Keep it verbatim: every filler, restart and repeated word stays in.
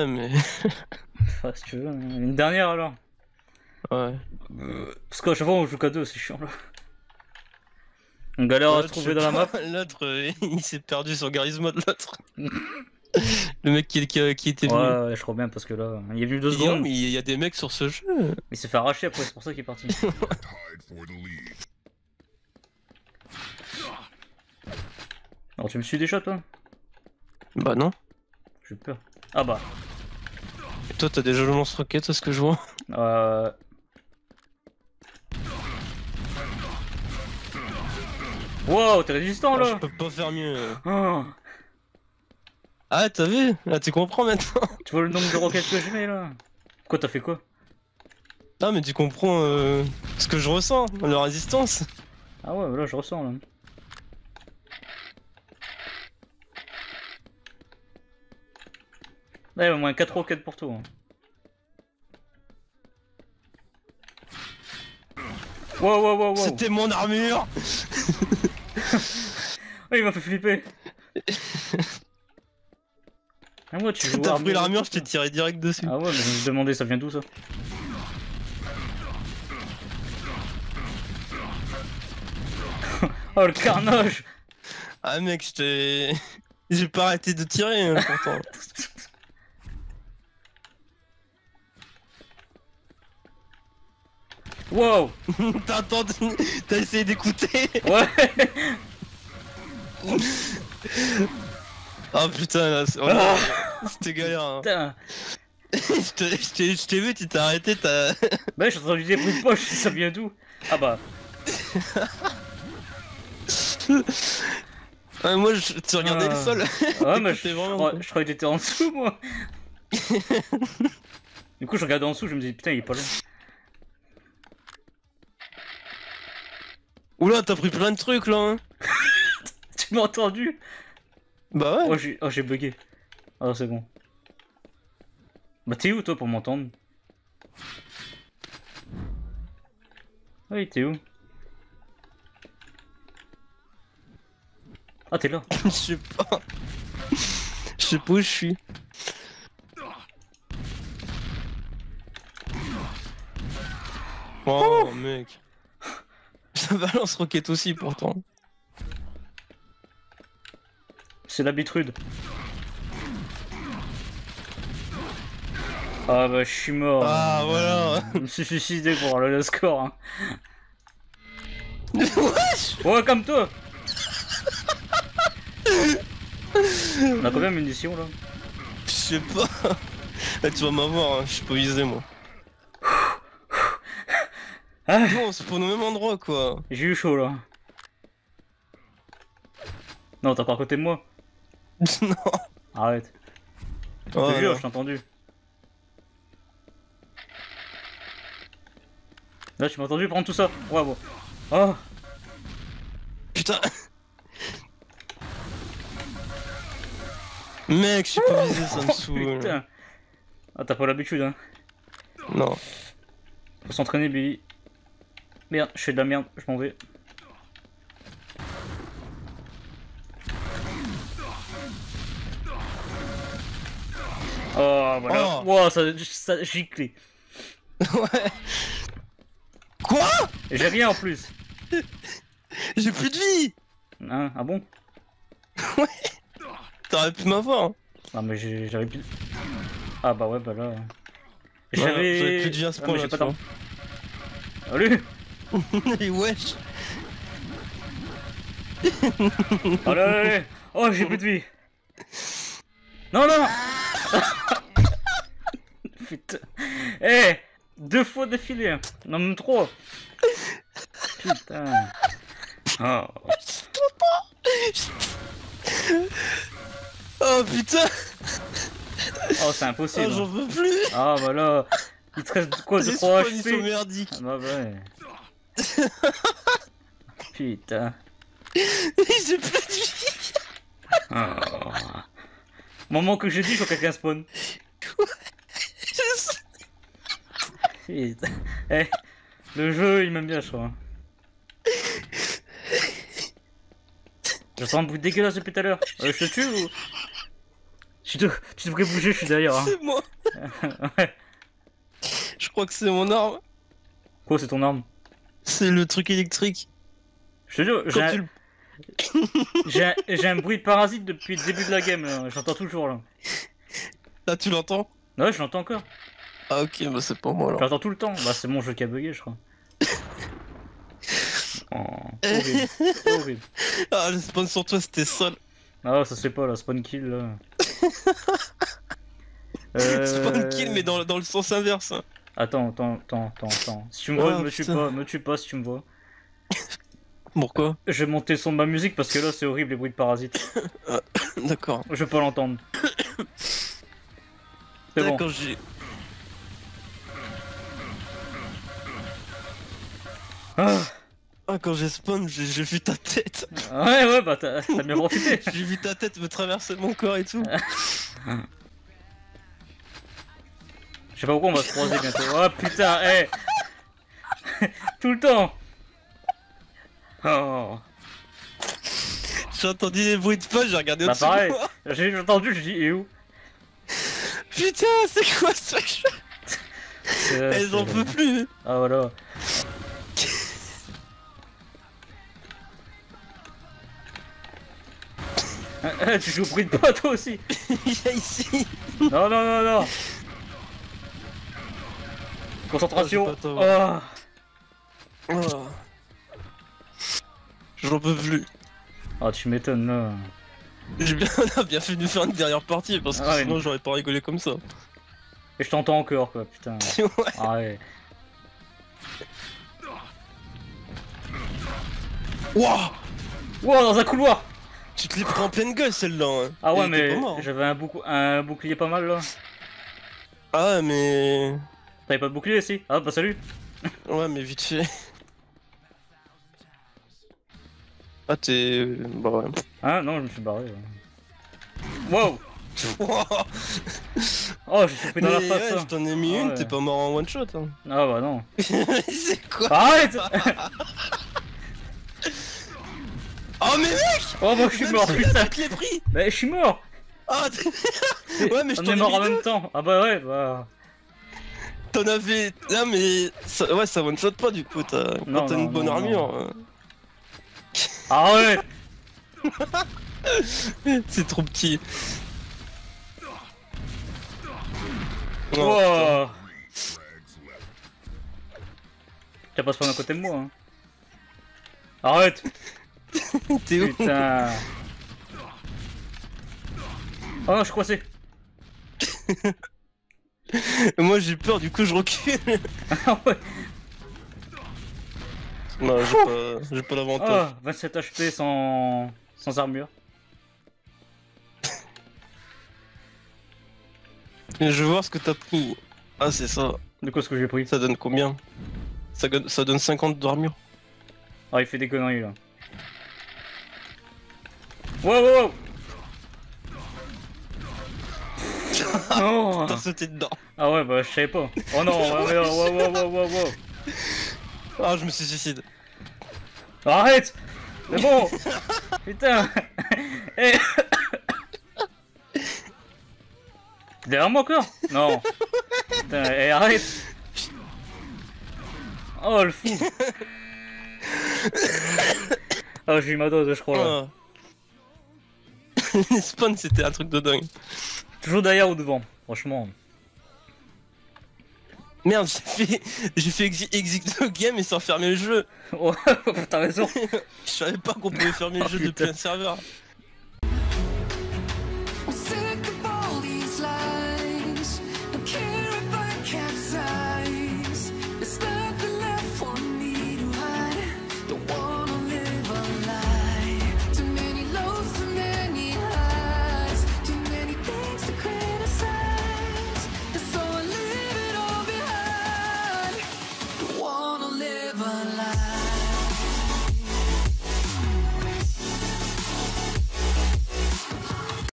Ouais, mais. Enfin, si tu veux. Une dernière alors. Ouais. Euh, Parce qu'à chaque fois on joue qu'à deux, c'est chiant là. On galère à Ouais, se je trouver sais dans la map. pas, L'autre, euh, il s'est perdu sur Garry's Mod, l'autre. Le mec qui, qui, qui était Ouais, venu. ouais, je crois bien parce que là, il est venu deux Il dit, oh, secondes. mais il y a des mecs sur ce jeu. Il s'est fait arracher après, c'est pour ça qu'il est parti. Alors tu me suis des shots toi? Bah non. J'ai peur. Ah bah. Et toi, t'as déjà le lance-roquette, c'est ce que je vois. Euh... Wow, t'es résistant Alors, je là. peux pas faire mieux. Oh, Ah, t'as vu? Là, tu comprends maintenant. tu vois le nombre de roquettes que je mets là? Quoi, t'as fait quoi? Ah, mais tu comprends euh, ce que je ressens, la résistance. Ah ouais, là je ressens là. Ouais, au moins quatre roquettes pour tout. Hein. Wow, wow, wow, wow. C'était mon armure. Oh, il m'a fait flipper. Ah ouais, tu joues T'as armure pris l'armure, et je tout, t'ai tiré direct dessus. Ah ouais, mais je me demandais ça vient d'où ça? Oh le carnage! Ah, mec, je t'ai. J'ai pas arrêté de tirer, hein, pourtant. Wow! T'as entendu? T'as essayé d'écouter? Ouais! Ah putain, là, c'est- Ah, c'était galère. Hein. putain! Je t'ai- je t'ai je t'ai vu, tu t'es arrêté, t'as. Bah j'ai entendu des bruits de poche, ça vient d'où? Ah bah. Ouais, moi, je... tu regardais le Ah. sol. Ouais, mais je, T'écoutais je vraiment, crois, quoi. je croyais que t'étais en dessous, moi. Du coup, je regardais en dessous, je me disais, putain, il est pas loin. Oula, t'as pris plein de trucs là. Hein. Tu m'as entendu? Bah ouais. Oh, j'ai oh, j'ai bugué. Ah, c'est bon. Bah, t'es où, toi, pour m'entendre? Oui, t'es où? Ah, t'es là. Je sais pas. Je sais pas où je suis. Oh, mec. Ça balance roquette aussi pourtant. C'est l'habitude. Ah bah je suis mort. Ah, voilà. Je me suis suicidé pour le, le score. Hein. Wesh. Ouais, comme toi. On a combien de munitions là? Je sais pas. Là, tu vas m'avoir, hein. Je suis pas visé moi. Ah, Non, c'est pas au même endroit quoi. j'ai eu chaud là. Non, t'es pas à côté de moi. Non. Arrête. Je Oh, te jure, non. je t'ai entendu. Là, tu m'as entendu prendre tout ça. Ouais, bon. Oh, Putain. Mec, je suis pas visé, ça me saoule. putain. Ah, t'as pas l'habitude, hein. Non. Faut s'entraîner, Billy. Merde, je fais de la merde, je m'en vais. Oh, voilà. Oh. Wow, ça, ça giclé. Ouais. Quoi? Et j'ai rien en plus. J'ai plus de vie. Hein, ah bon? Ouais. T'aurais pu m'avoir. Hein. Ah, mais j'ai- j'avais plus. Ah, bah ouais, bah là. Ouais, J'avais. j'avais plus de vie à ce Ah, mais point-là, j'ai pas tu d'arme. Salut! Et wesh. Allez, allez, allez. Oh, j'ai plus de vie! Non, non! Putain! Eh! Deux fois d'affilée! Hein. Non, même trois! Putain! Oh. Oh putain. Oh, c'est Oh, impossible! j'en veux plus. Ah, bah là! Il te reste quoi? De Les trois spawns, ils sont H P? merdiques. Ah, bah ouais! Putain! J'ai plus de vie. Oh. Moment que j'ai dit, faut que quelqu'un spawn. Je sais. Putain. Eh, le jeu, il m'aime bien, je crois. J'entends un bruit dégueulasse depuis tout à l'heure. Euh, je te tue ou... Je Tu, te... tu devrais bouger, je suis derrière. Hein. C'est moi. Ouais. Je crois que c'est mon arme. Quoi, c'est ton arme? C'est le truc électrique. Je te jure, j'ai Quand un... tu le- j'ai un... j'ai un bruit de parasite depuis le début de la game, là. J'entends toujours, là. Là, tu l'entends? Ouais, je l'entends encore. Ah, ok, bah c'est pas moi Je alors. l'entends tout le temps. Bah, c'est mon jeu qui a bugué, je crois. Oh, horrible. Horrible. Ah, le spawn sur toi, c'était sol. Ah, ça se fait pas, là. Spawn kill, là. Euh... Spawn kill, mais dans, dans le sens inverse. Hein. Attends, attends, attends, attends, attends. Si tu me vois, Oh, me tue putain. pas, me tue pas si tu me vois. Pourquoi? Je vais monter le son de ma musique parce que là, c'est horrible, les bruits de parasites. D'accord. Je veux pas l'entendre. C'est bon. Quand j'ai. Ah. Ah, quand j'ai spawn, j'ai j'ai vu ta tête. Ouais, ouais, bah t'as t'as bien profité. J'ai vu ta tête me traverser mon corps et tout. Je sais pas pourquoi on va se croiser bientôt. Oh putain, hé tout le temps. Oh. J'ai entendu des bruits de pas, j'ai regardé Bah au-dessus de pareil, moi. j'ai entendu, je dis, et où? Putain, c'est quoi ce jeu? Euh, Elles en c'est- peuvent plus. Ah voilà. Ah, tu joues au bruit de pas toi aussi? Viens ici. Non, non, non, non. Concentration. Oh, j'ai pas Oh. Oh. J'en peux plus. Ah, tu m'étonnes là. J'ai bien, on a bien fait de nous faire une dernière partie parce que Ah ouais. sinon j'aurais pas rigolé comme ça. Et je t'entends encore quoi, putain. Ouais. Ah ouais. Wouah. Wow, dans un couloir. Tu te l'es pris en pleine gueule celle-là. Hein. Ah ouais, Et t'es mais pas mort, hein. j'avais un, boucou... un bouclier pas mal là. Ah ouais, mais. T'avais pas de bouclier ici? Ah bah salut. Ouais, mais vite fait. Ah, t'es. Bah ouais. Ah non, je me suis barré. Ouais. Wow. Wouah. Oh, j'ai surpris dans la Mais face. ouais, ça. je t'en ai mis Ah une, ouais. t'es pas mort en one shot. Hein. Ah bah non. C'est quoi? Arrête. Oh, mais mec! Oh bah je suis Même mort, celui-là, putain. tu te l'es pris! Bah je suis mort. Ah, t'es- ouais, mais je On t'en est ai mort mis en deux. même temps. Ah bah ouais, bah. T'en avais. Ah, mais. Ça... Ouais, ça one shot pas du coup. T'as... Non, Quand t'as non, une bonne non, armure. euh, Ah ouais. C'est trop petit. Oh, Wow. T'as pas spawn à côté de moi hein. Arrête. putain. T'es où? Putain. Oh non, je suis coincé. Moi j'ai peur, du coup je recule. Ah ouais. Non, j'ai pas, j'ai pas l'avantage. Oh, vingt-sept H P sans... sans armure. Je veux voir ce que t'as pris. Ah, c'est ça. De quoi ce que j'ai pris? Ça donne combien? ça, donne- ça donne cinquante d'armure. Ah, il fait des conneries là. Wow, wow, wow. Oh. T'as sauté dedans. Ah ouais, bah je savais pas. Oh non, ouais, ouais, wow, wow, wow, wow, wow. Ah, je me suis suicide. Arrête. C'est bon. Putain. Eh. Derrière moi encore? Non. Putain, eh, arrête. Oh le fou. Ah, j'ai eu ma dose, je crois là. Ah. Les spawns c'était un truc de dingue. Toujours derrière ou devant, franchement. Merde, j'ai fait, j'ai fait exit, exit de game et sans fermer le jeu. Ouais, t'as raison. Je savais pas qu'on pouvait fermer le Oh, jeu putain. depuis un serveur.